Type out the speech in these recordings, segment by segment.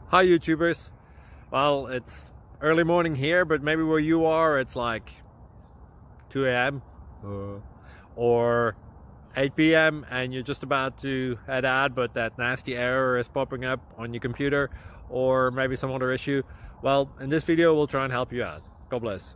Hi YouTubers. Well, it's early morning here, but maybe where you are it's like 2 a.m. or 8 p.m. and you're just about to head out, but that nasty error is popping up on your computer, or maybe some other issue. Well, in this video we'll try and help you out. God bless.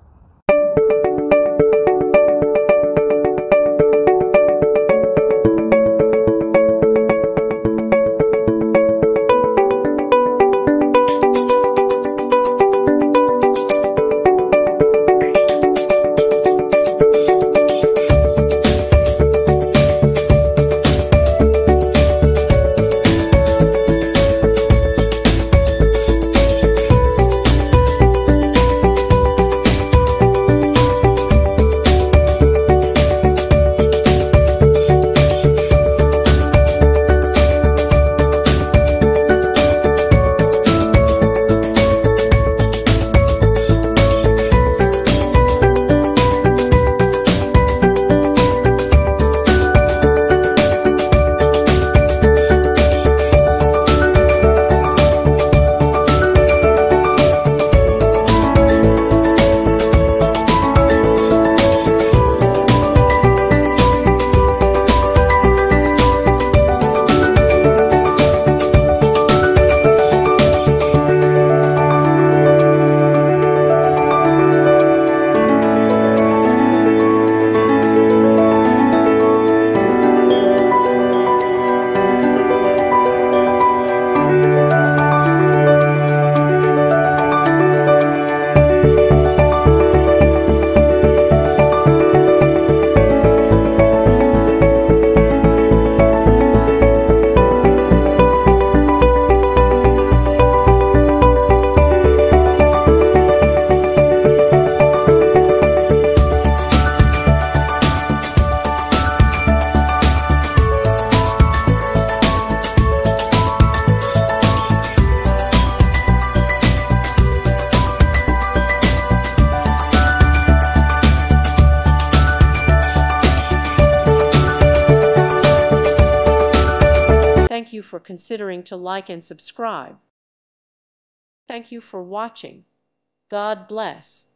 Thank you for considering to like and subscribe. Thank you for watching. God bless.